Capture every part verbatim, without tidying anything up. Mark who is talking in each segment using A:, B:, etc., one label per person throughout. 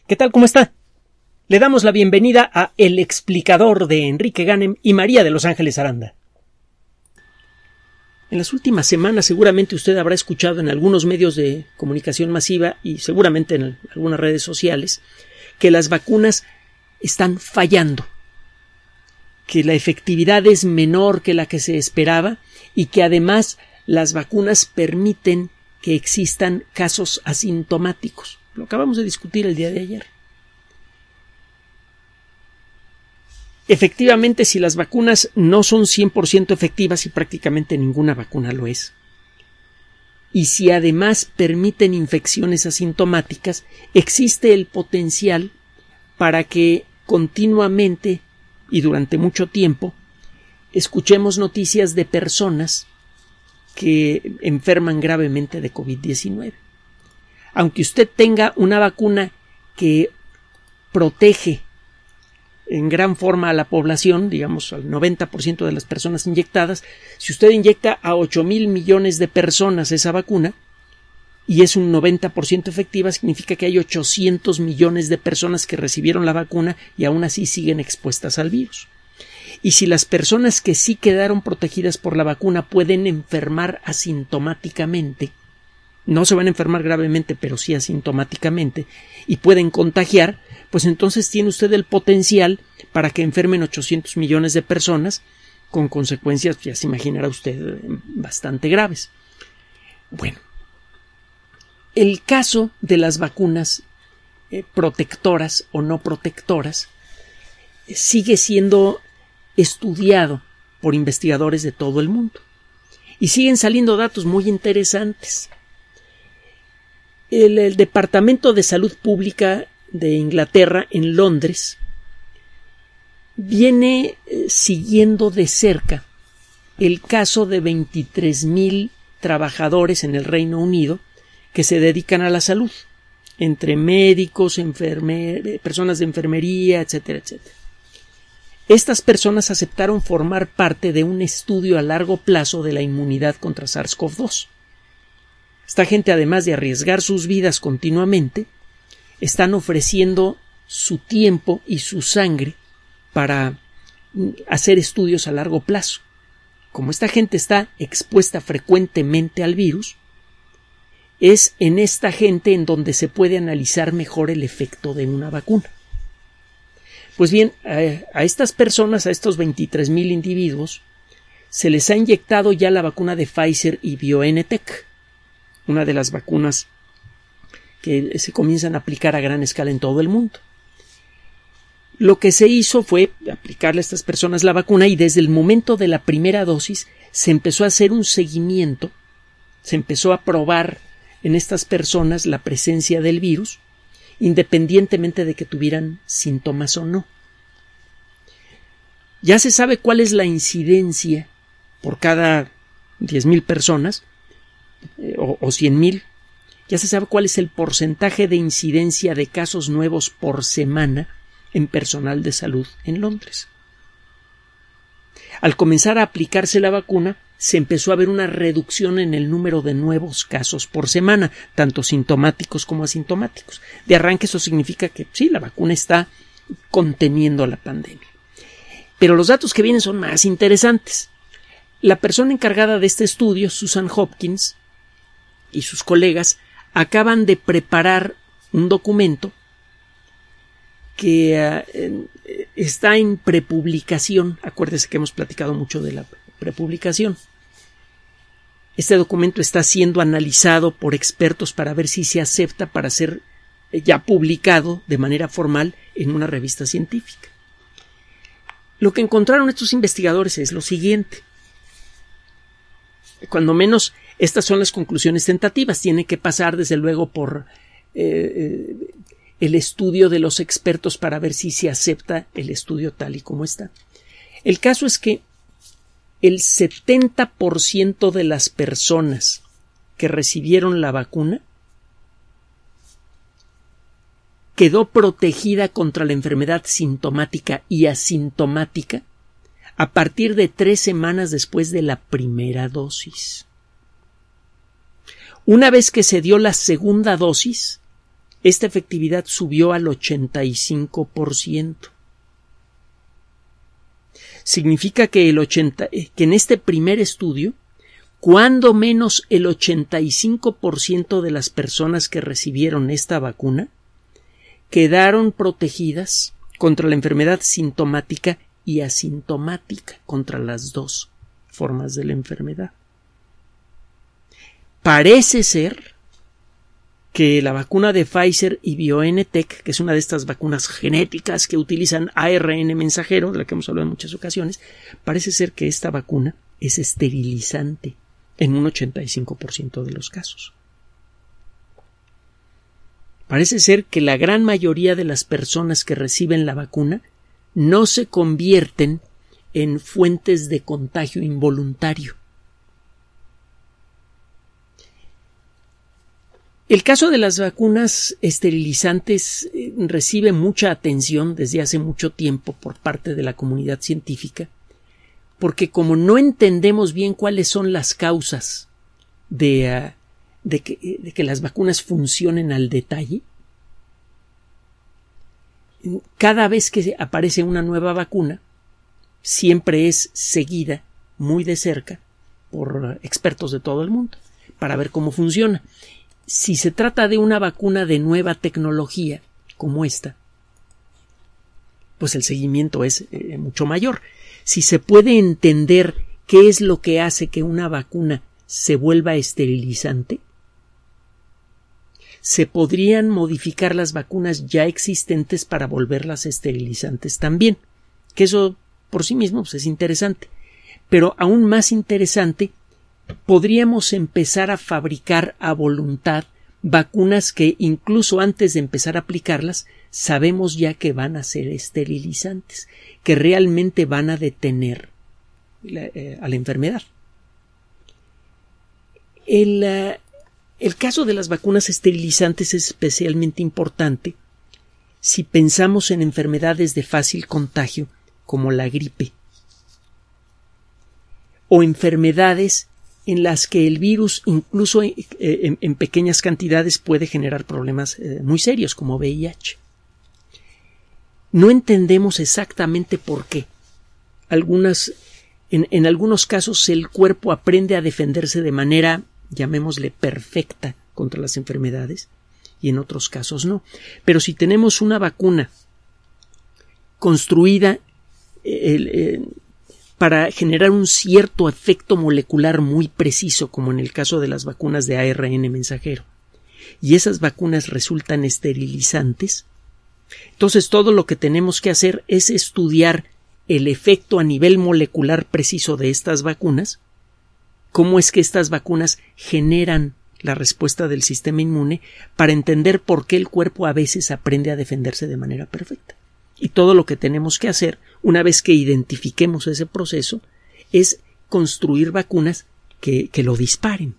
A: ¿Qué tal? ¿Cómo está? Le damos la bienvenida a El Explicador de Enrique Ganem y María de Los Ángeles Aranda. En las últimas semanas seguramente usted habrá escuchado en algunos medios de comunicación masiva y seguramente en algunas redes sociales que las vacunas están fallando, que la efectividad es menor que la que se esperaba y que además las vacunas permiten que existan casos asintomáticos. Lo acabamos de discutir el día de ayer. Efectivamente, si las vacunas no son cien por ciento efectivas, y prácticamente ninguna vacuna lo es, y si además permiten infecciones asintomáticas, existe el potencial para que continuamente y durante mucho tiempo escuchemos noticias de personas que enferman gravemente de COVID diecinueve. Aunque usted tenga una vacuna que protege en gran forma a la población, digamos al noventa por ciento de las personas inyectadas, si usted inyecta a ocho mil millones de personas esa vacuna y es un noventa por ciento efectiva, significa que hay ochocientos millones de personas que recibieron la vacuna y aún así siguen expuestas al virus. Y si las personas que sí quedaron protegidas por la vacuna pueden enfermar asintomáticamente, no se van a enfermar gravemente, pero sí asintomáticamente, y pueden contagiar, pues entonces tiene usted el potencial para que enfermen ochocientos millones de personas, con consecuencias, ya se imaginará usted, bastante graves. Bueno, el caso de las vacunas eh, protectoras o no protectoras eh, sigue siendo estudiado por investigadores de todo el mundo. Y siguen saliendo datos muy interesantes. El, el Departamento de Salud Pública de Inglaterra, en Londres, viene eh, siguiendo de cerca el caso de veintitrés mil trabajadores en el Reino Unido que se dedican a la salud, entre médicos, enfermer- personas de enfermería, etcétera, etcétera. Estas personas aceptaron formar parte de un estudio a largo plazo de la inmunidad contra SARS CoV dos. Esta gente, además de arriesgar sus vidas continuamente, están ofreciendo su tiempo y su sangre para hacer estudios a largo plazo. Como esta gente está expuesta frecuentemente al virus, es en esta gente en donde se puede analizar mejor el efecto de una vacuna. Pues bien, a estas personas, a estos veintitrés mil individuos, se les ha inyectado ya la vacuna de Pfizer y BioNTech, una de las vacunas que se comienzan a aplicar a gran escala en todo el mundo. Lo que se hizo fue aplicarle a estas personas la vacuna y desde el momento de la primera dosis se empezó a hacer un seguimiento, se empezó a probar en estas personas la presencia del virus, independientemente de que tuvieran síntomas o no. Ya se sabe cuál es la incidencia por cada diez mil personas eh, o, o cien mil. Ya se sabe cuál es el porcentaje de incidencia de casos nuevos por semana en personal de salud en Londres. Al comenzar a aplicarse la vacuna, se empezó a ver una reducción en el número de nuevos casos por semana, tanto sintomáticos como asintomáticos. De arranque eso significa que sí, la vacuna está conteniendo la pandemia. Pero los datos que vienen son más interesantes. La persona encargada de este estudio, Susan Hopkins, y sus colegas acaban de preparar un documento que uh, está en prepublicación. Acuérdese que hemos platicado mucho de la prepublicación. Este documento está siendo analizado por expertos para ver si se acepta para ser ya publicado de manera formal en una revista científica. Lo que encontraron estos investigadores es lo siguiente. Cuando menos estas son las conclusiones tentativas. Tiene que pasar desde luego por eh, el estudio de los expertos para ver si se acepta el estudio tal y como está. El caso es que el setenta por ciento de las personas que recibieron la vacuna quedó protegida contra la enfermedad sintomática y asintomática a partir de tres semanas después de la primera dosis. Una vez que se dio la segunda dosis, esta efectividad subió al ochenta y cinco por ciento. Significa que, el ochenta, que en este primer estudio, cuando menos el ochenta y cinco por ciento de las personas que recibieron esta vacuna quedaron protegidas contra la enfermedad sintomática y asintomática, contra las dos formas de la enfermedad. Parece ser que la vacuna de Pfizer y BioNTech, que es una de estas vacunas genéticas que utilizan A R N mensajero, de la que hemos hablado en muchas ocasiones, parece ser que esta vacuna es esterilizante en un ochenta y cinco por ciento de los casos. Parece ser que la gran mayoría de las personas que reciben la vacuna no se convierten en fuentes de contagio involuntario. El caso de las vacunas esterilizantes eh, recibe mucha atención desde hace mucho tiempo por parte de la comunidad científica, porque como no entendemos bien cuáles son las causas de, uh, de, que, de que las vacunas funcionen al detalle, cada vez que aparece una nueva vacuna, siempre es seguida muy de cerca por expertos de todo el mundo para ver cómo funciona. Si se trata de una vacuna de nueva tecnología como esta, pues el seguimiento es eh, mucho mayor. Si se puede entender qué es lo que hace que una vacuna se vuelva esterilizante, se podrían modificar las vacunas ya existentes para volverlas esterilizantes también, que eso por sí mismo pues, es interesante. Pero aún más interesante, podríamos empezar a fabricar a voluntad vacunas que incluso antes de empezar a aplicarlas sabemos ya que van a ser esterilizantes, que realmente van a detener la, eh, a la enfermedad. El, uh, el caso de las vacunas esterilizantes es especialmente importante si pensamos en enfermedades de fácil contagio como la gripe o enfermedades en las que el virus, incluso en, en, en pequeñas cantidades, puede generar problemas eh, muy serios, como V I H. No entendemos exactamente por qué. Algunas, en, en algunos casos el cuerpo aprende a defenderse de manera, llamémosle, perfecta contra las enfermedades, y en otros casos no. Pero si tenemos una vacuna construida el, el, para generar un cierto efecto molecular muy preciso, como en el caso de las vacunas de A R N mensajero, y esas vacunas resultan esterilizantes, entonces todo lo que tenemos que hacer es estudiar el efecto a nivel molecular preciso de estas vacunas, cómo es que estas vacunas generan la respuesta del sistema inmune, para entender por qué el cuerpo a veces aprende a defenderse de manera perfecta. Y todo lo que tenemos que hacer, una vez que identifiquemos ese proceso, es construir vacunas que, que lo disparen.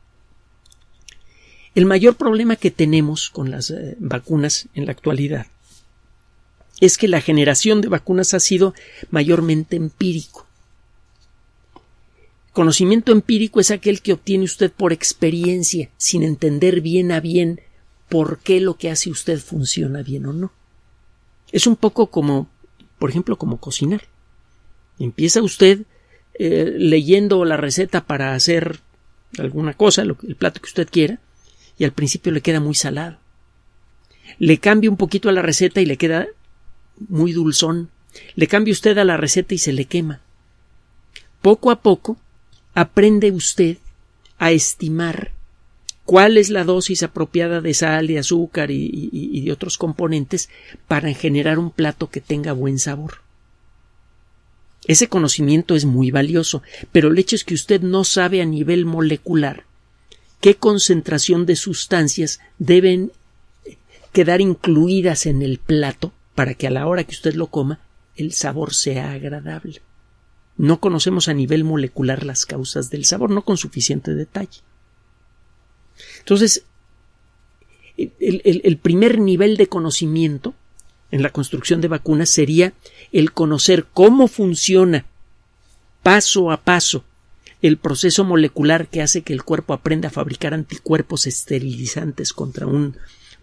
A: El mayor problema que tenemos con las eh, vacunas en la actualidad es que la generación de vacunas ha sido mayormente empírico. Conocimiento empírico es aquel que obtiene usted por experiencia, sin entender bien a bien por qué lo que hace usted funciona bien o no. Es un poco como, por ejemplo, como cocinar. Empieza usted eh, leyendo la receta para hacer alguna cosa, lo, el plato que usted quiera, y al principio le queda muy salado. Le cambia un poquito a la receta y le queda muy dulzón. Le cambia usted a la receta y se le quema. Poco a poco aprende usted a estimar cuál es la dosis apropiada de sal, de azúcar y, y, y de otros componentes para generar un plato que tenga buen sabor. Ese conocimiento es muy valioso, pero el hecho es que usted no sabe a nivel molecular qué concentración de sustancias deben quedar incluidas en el plato para que a la hora que usted lo coma el sabor sea agradable. No conocemos a nivel molecular las causas del sabor, no con suficiente detalle. Entonces, el, el, el primer nivel de conocimiento en la construcción de vacunas sería el conocer cómo funciona paso a paso el proceso molecular que hace que el cuerpo aprenda a fabricar anticuerpos esterilizantes contra un,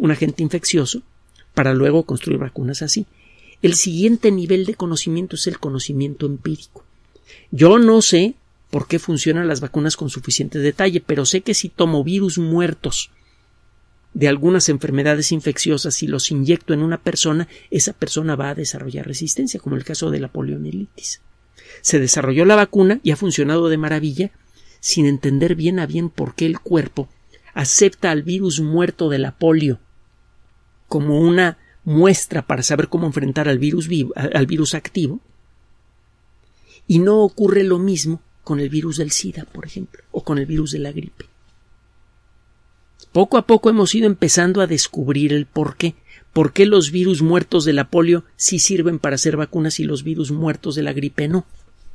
A: un agente infeccioso para luego construir vacunas así. El siguiente nivel de conocimiento es el conocimiento empírico. Yo no sé por qué funcionan las vacunas con suficiente detalle, pero sé que si tomo virus muertos de algunas enfermedades infecciosas y los inyecto en una persona, esa persona va a desarrollar resistencia, como el caso de la poliomielitis. Se desarrolló la vacuna y ha funcionado de maravilla sin entender bien a bien por qué el cuerpo acepta al virus muerto de la polio como una muestra para saber cómo enfrentar al virus vivo, al virus activo, y no ocurre lo mismo con el virus del SIDA, por ejemplo, o con el virus de la gripe. Poco a poco hemos ido empezando a descubrir el por qué. ¿Por qué los virus muertos de la polio sí sirven para hacer vacunas y los virus muertos de la gripe no?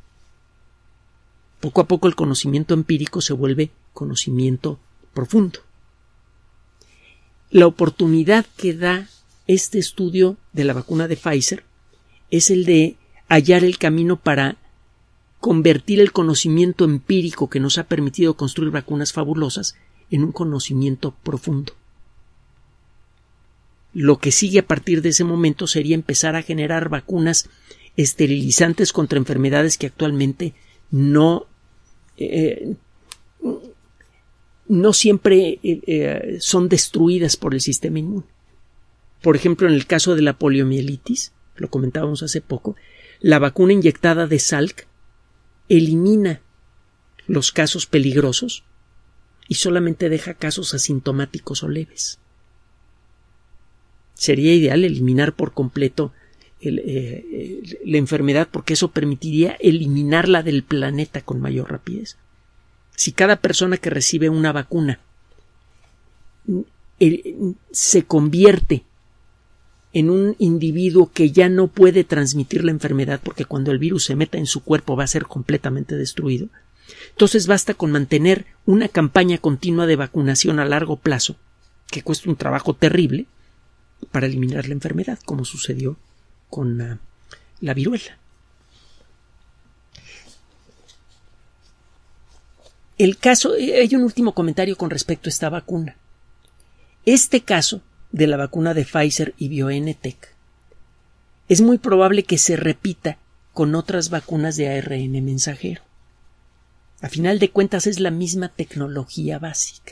A: Poco a poco el conocimiento empírico se vuelve conocimiento profundo. La oportunidad que da este estudio de la vacuna de Pfizer es el de hallar el camino para convertir el conocimiento empírico que nos ha permitido construir vacunas fabulosas en un conocimiento profundo. Lo que sigue a partir de ese momento sería empezar a generar vacunas esterilizantes contra enfermedades que actualmente no eh, no siempre eh, eh, son destruidas por el sistema inmune. Por ejemplo, en el caso de la poliomielitis, lo comentábamos hace poco, la vacuna inyectada de Salk elimina los casos peligrosos y solamente deja casos asintomáticos o leves. Sería ideal eliminar por completo el, eh, la enfermedad, porque eso permitiría eliminarla del planeta con mayor rapidez. Si cada persona que recibe una vacuna el, se convierte en un individuo que ya no puede transmitir la enfermedad, porque cuando el virus se meta en su cuerpo va a ser completamente destruido, entonces basta con mantener una campaña continua de vacunación a largo plazo, que cuesta un trabajo terrible, para eliminar la enfermedad, como sucedió con uh, la viruela. El caso, hay un último comentario con respecto a esta vacuna. Este caso de la vacuna de Pfizer y BioNTech es muy probable que se repita con otras vacunas de A R N mensajero. A final de cuentas es la misma tecnología básica.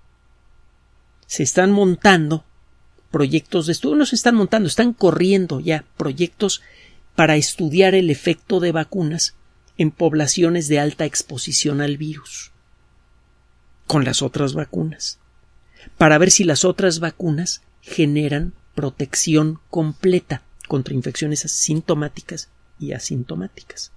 A: Se están montando proyectos de estudio, no se están montando, están corriendo ya proyectos para estudiar el efecto de vacunas en poblaciones de alta exposición al virus con las otras vacunas, para ver si las otras vacunas generan protección completa contra infecciones asintomáticas y asintomáticas.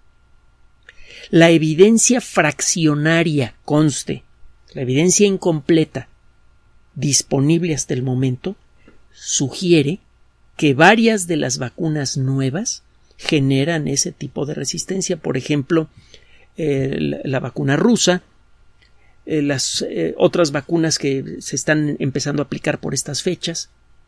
A: La evidencia fraccionaria, conste, la evidencia incompleta disponible hasta el momento sugiere que varias de las vacunas nuevas generan ese tipo de resistencia. Por ejemplo, eh, la, la vacuna rusa, eh, las eh, otras vacunas que se están empezando a aplicar por estas fechas.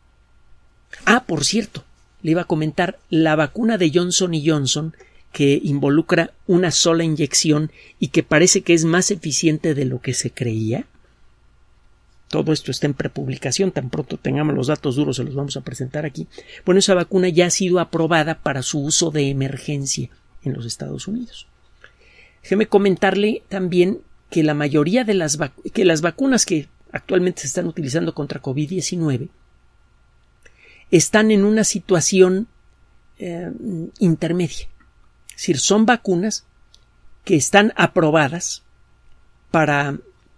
A: Ah, por cierto, le iba a comentar, la vacuna de Johnson y Johnson, que involucra una sola inyección y que parece que es más eficiente de lo que se creía. Todo esto está en prepublicación, tan pronto tengamos los datos duros se los vamos a presentar aquí. Bueno, esa vacuna ya ha sido aprobada para su uso de emergencia en los Estados Unidos. Déjeme comentarle también que la mayoría de las, vac- que las vacunas que actualmente se están utilizando contra COVID diecinueve están en una situación eh, intermedia. Es decir, son vacunas que están aprobadas para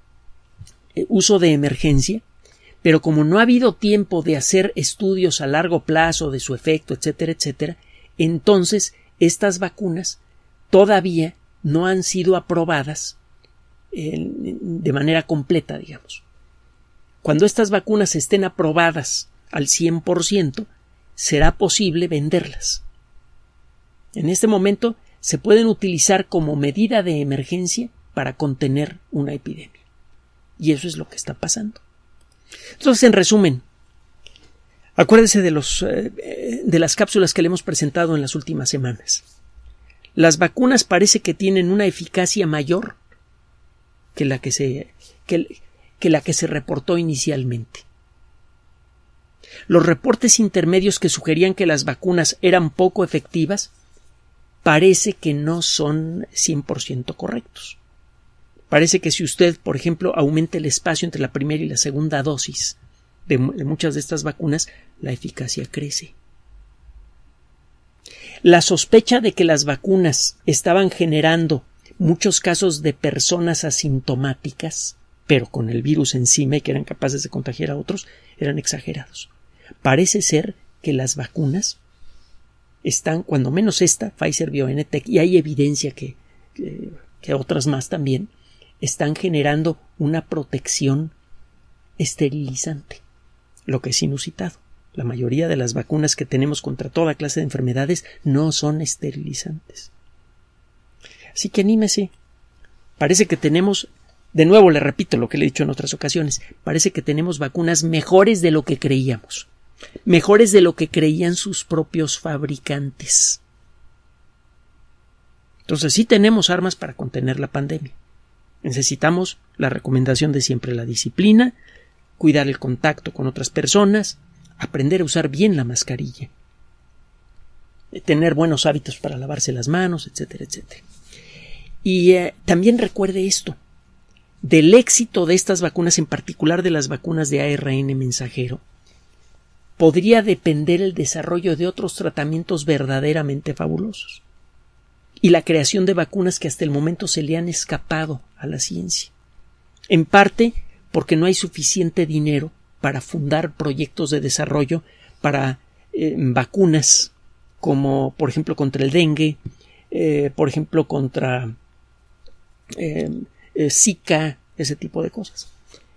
A: uso de emergencia, pero como no ha habido tiempo de hacer estudios a largo plazo de su efecto, etcétera, etcétera, entonces estas vacunas todavía no han sido aprobadas eh, de manera completa, digamos. Cuando estas vacunas estén aprobadas al cien por ciento, será posible venderlas. En este momento se pueden utilizar como medida de emergencia para contener una epidemia. Y eso es lo que está pasando. Entonces, en resumen, acuérdese de, los, eh, de las cápsulas que le hemos presentado en las últimas semanas. Las vacunas parece que tienen una eficacia mayor que la que se, que, que la que se reportó inicialmente. Los reportes intermedios que sugerían que las vacunas eran poco efectivas parece que no son cien por ciento correctos. Parece que si usted, por ejemplo, aumenta el espacio entre la primera y la segunda dosis de, de muchas de estas vacunas, la eficacia crece. La sospecha de que las vacunas estaban generando muchos casos de personas asintomáticas, pero con el virus encima y que eran capaces de contagiar a otros, eran exagerados. Parece ser que las vacunas están, cuando menos esta, Pfizer-BioNTech, y hay evidencia que, que, que otras más también, están generando una protección esterilizante, lo que es inusitado. La mayoría de las vacunas que tenemos contra toda clase de enfermedades no son esterilizantes. Así que anímese. Parece que tenemos, de nuevo le repito lo que le he dicho en otras ocasiones, parece que tenemos vacunas mejores de lo que creíamos, mejores de lo que creían sus propios fabricantes. Entonces sí tenemos armas para contener la pandemia. Necesitamos la recomendación de siempre, la disciplina, cuidar el contacto con otras personas, aprender a usar bien la mascarilla, tener buenos hábitos para lavarse las manos, etcétera, etcétera. Y eh, también recuerde esto, del éxito de estas vacunas, en particular de las vacunas de A R N mensajero, podría depender el desarrollo de otros tratamientos verdaderamente fabulosos y la creación de vacunas que hasta el momento se le han escapado a la ciencia. En parte porque no hay suficiente dinero para fundar proyectos de desarrollo para eh, vacunas como, por ejemplo, contra el dengue, eh, por ejemplo, contra eh, eh, Zika, ese tipo de cosas.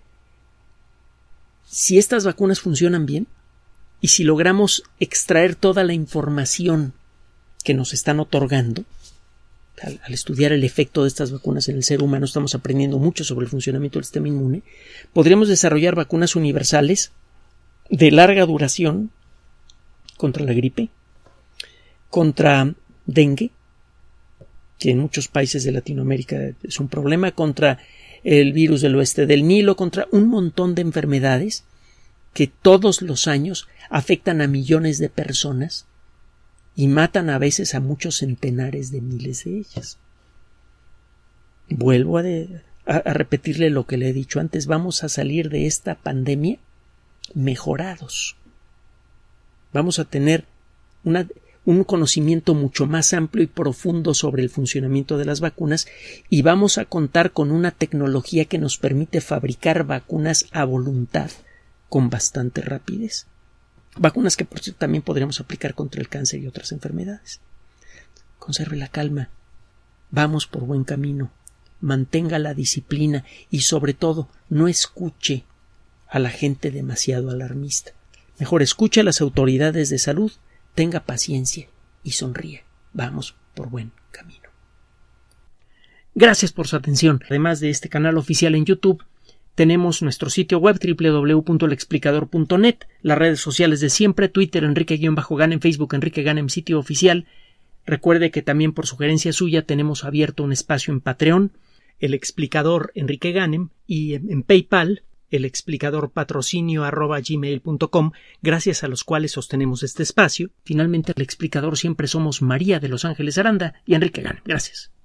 A: Si estas vacunas funcionan bien y si logramos extraer toda la información que nos están otorgando, al, al estudiar el efecto de estas vacunas en el ser humano, estamos aprendiendo mucho sobre el funcionamiento del sistema inmune, podríamos desarrollar vacunas universales de larga duración contra la gripe, contra dengue, que en muchos países de Latinoamérica es un problema, contra el virus del oeste del Nilo, contra un montón de enfermedades que todos los años afectan a millones de personas y matan a veces a muchos centenares de miles de ellas. Vuelvo a, de, a, a repetirle lo que le he dicho antes, vamos a salir de esta pandemia mejorados. Vamos a tener una, un conocimiento mucho más amplio y profundo sobre el funcionamiento de las vacunas y vamos a contar con una tecnología que nos permite fabricar vacunas a voluntad con bastante rapidez. Vacunas que por cierto también podríamos aplicar contra el cáncer y otras enfermedades. Conserve la calma. Vamos por buen camino. Mantenga la disciplina y sobre todo no escuche a la gente demasiado alarmista. Mejor escuche a las autoridades de salud, tenga paciencia y sonríe. Vamos por buen camino. Gracias por su atención. Además de este canal oficial en YouTube, tenemos nuestro sitio web doble u doble u doble u punto el explicador punto net, las redes sociales de siempre, Twitter Enrique-Ganem, Facebook Enrique Ganem, sitio oficial. Recuerde que también por sugerencia suya tenemos abierto un espacio en Patreon, el explicador Enrique Ganem, y en, en PayPal, el explicador patrocinio arroba gmail punto com, gracias a los cuales sostenemos este espacio. Finalmente, el explicador siempre somos María de Los Ángeles Aranda y Enrique Ganem. Gracias.